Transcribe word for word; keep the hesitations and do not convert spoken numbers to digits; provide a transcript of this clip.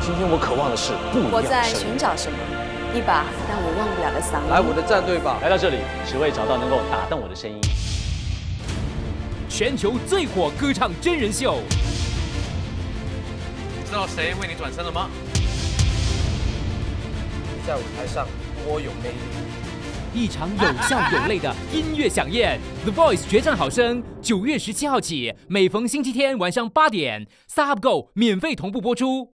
今天我渴望的是不一样的我在声音寻找什么？一把让我忘不了的嗓音。 来我的战队吧！ 来到这里，只为找到能够打动我的声音。 全球最火歌唱真人秀。 你知道谁为你转身了吗？ 在舞台上多有魅力。 一场有笑有泪的音乐飨宴，《The Voice 决战好声》九月十七号起，每逢星期天晚上八点 ，StarHub Go 免费同步播出。